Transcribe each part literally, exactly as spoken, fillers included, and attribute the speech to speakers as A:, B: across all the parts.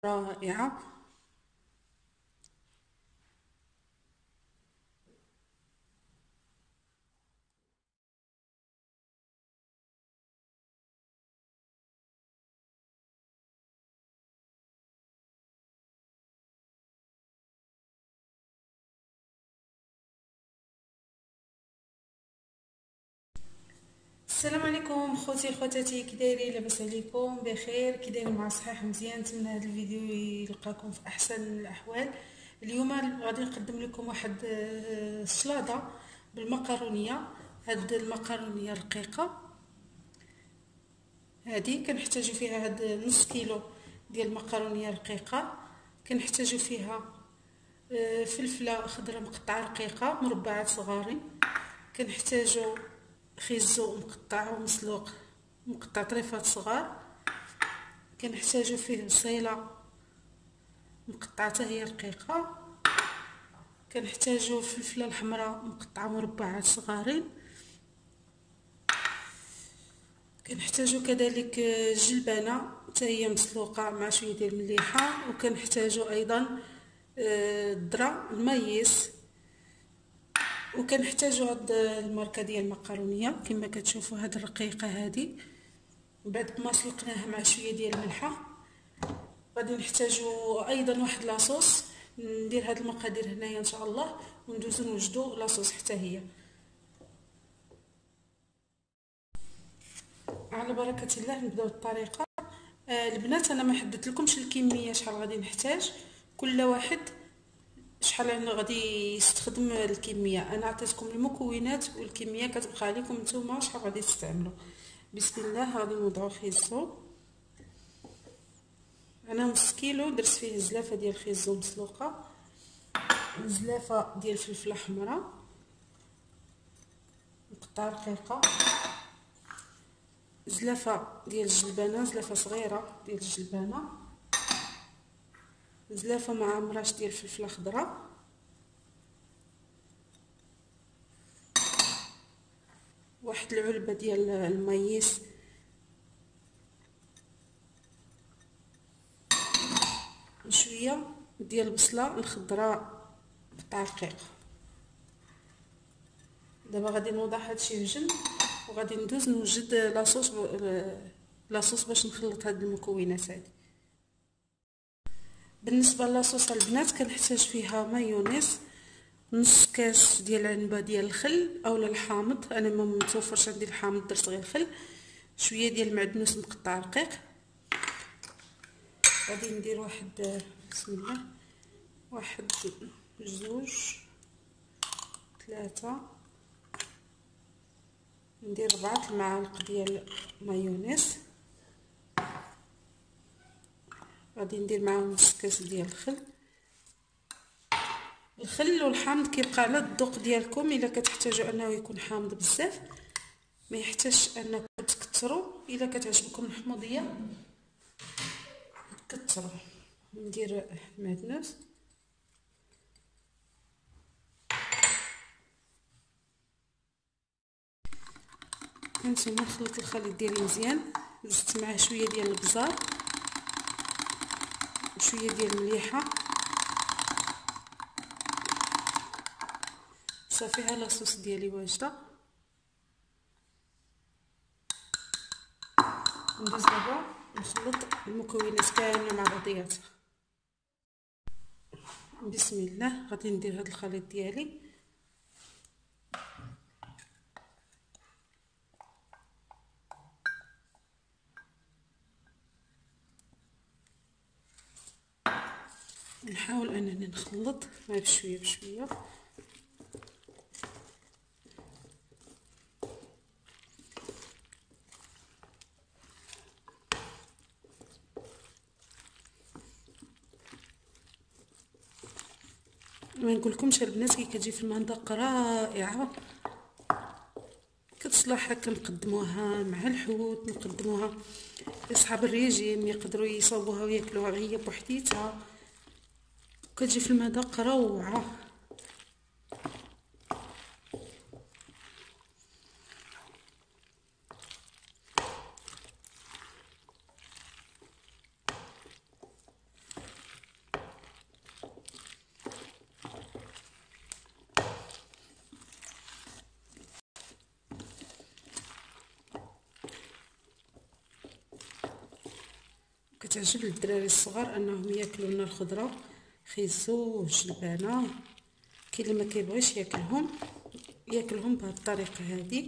A: رائعة. السلام عليكم خوتي خواتاتي، كي دايرين؟ لاباس عليكم؟ بخير؟ كي دايرين؟ مع صحيح مزيان؟ نتمنى هذا الفيديو يلقاكم في احسن الاحوال. اليوم غادي نقدم لكم واحد آه، السلاطه بالمقرونيه. هاد المقرونيه رقيقه، هذه كنحتاجو فيها هاد نص كيلو ديال المقرونيه رقيقه. كنحتاجو فيها آه، فلفله خضراء مقطعه رقيقه مربعات صغارين. كنحتاجو خيزو مقطع ومسلوق مقطع طريفات صغار. كنحتاجو فيه بصيله مقطعه حتى هي رقيقه. كنحتاجو فلفله الحمراء مقطعه مربعات صغارين. كنحتاجو كذلك جلبانه حتى هي مسلوقه مع شويه ديال المليحه. وكنحتاجو ايضا الذره المايس. وكنحتاجو هاد الماركه ديال المقرونيه كما كتشوفوا، هاد الرقيقه هذه بعد ما سلقناها مع شويه ديال الملحه. غادي نحتاجو ايضا واحد لاصوص. ندير هاد المقادير هنايا ان شاء الله وندوزو نوجدو لاصوص حتى هي. على بركه الله نبداو الطريقه. آه البنات، انا ما حددت لكمش الكميه شحال غادي نحتاج، كل واحد شحال غادي يستخدم الكميه. انا عطيتكم المكونات والكميه كتبقى عليكم نتوما شحال غادي تستعملوا. بسم الله. غادي نوضعوا خيزو. انا نص كيلو درت فيه زلافه ديال الخيزو مسلوقه، زلافه ديال الفلفله حمراء مقطعه رقيقه، زلافه ديال الجلبانه، زلافه صغيره ديال الجلبانه، زلافه مع مراش ديال الفلفله خضراء، واحد العلبه ديال المايس، شويه ديال البصله الخضراء قطع رقيقه. دابا غادي نوضع هادشي في جنب وغادي ندوز نوجد لاصوص لاصوص باش نخلط هاد المكونات هادي. بالنسبه للاصوص البنات كنحتاج فيها مايونيز، نص كاس ديال العنبه ديال الخل اولا الحامض. انا ما متوفرش عندي الحامض درت غير الخل، شويه ديال المعدنوس مقطع رقيق. غادي ندير واحد، بسم الله، واحد جوج ثلاثة، ندير ربعة المعالق ديال مايونيز. غادي ندير معاهم نص كاس ديال الخل. الخل والحامض كيبقى على الذوق ديالكم، الا كتحتاجوا انه يكون حامض بزاف ما يحتاجش انكم تكثروا، الا كتعجبكم الحموضيه كثروا. ندير المعدنوس. هانتوما نخلط الخليط ديالي مزيان، زدت معاه شويه ديال البزار وشويه ديال المليحه. صافي ها لاصوص ديالي واجده. ندوز دابا نخلط المكونات كامله مع بعضياتها. بسم الله. غادي ندير هذا الخليط ديالي نحاول انني نخلط غير بشويه بشويه. ما نقولكمش البنات كي كتجي في المذاق رائعه. كتصلح هكا نقدموها مع الحوت، نقدموها لاصحاب الريجيم يقدروا يصوبوها وياكلوها هي بوحديتها، كتجي في المذاق روعه. كتعجب للدراري الصغار انهم ياكلوا لنا الخضره، خيزو وجلبانه. كاين اللي ما كيبغيش ياكلهم ياكلهم بهذه الطريقه هذه.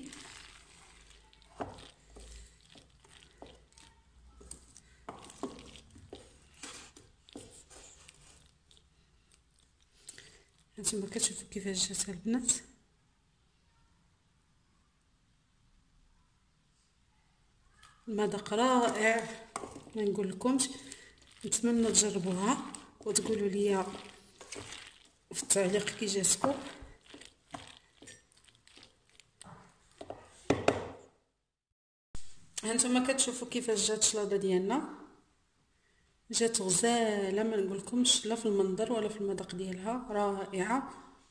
A: هانتوما كتشوفوا كيفاش جات البنات. المذاق رائع ما نقول لكمش. نتمنى تجربوها وتقولوا لي في التعليق كي جاتكم. هانتوما كتشوفوا كيفاش جات الشلاضه ديالنا، جات غزاله ما نقولكمش، لا في المنظر ولا في المذاق ديالها، رائعه.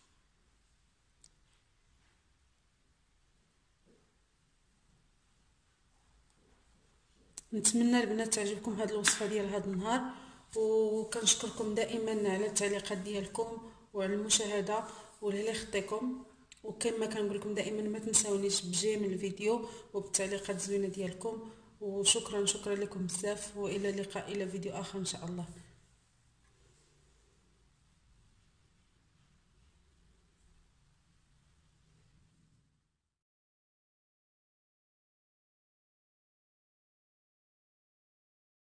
A: نتمنى البنات تعجبكم هذه الوصفه ديال هذا النهار، وكنشكركم دائما على التعليقات ديالكم وعلى المشاهده ولا يخطيكم. وكما كنقول لكم دائما ما تنساونيش بجيم الفيديو وبالتعليقات الزوينه ديالكم. وشكرا شكرا لكم بزاف، والى اللقاء الى فيديو اخر ان شاء الله.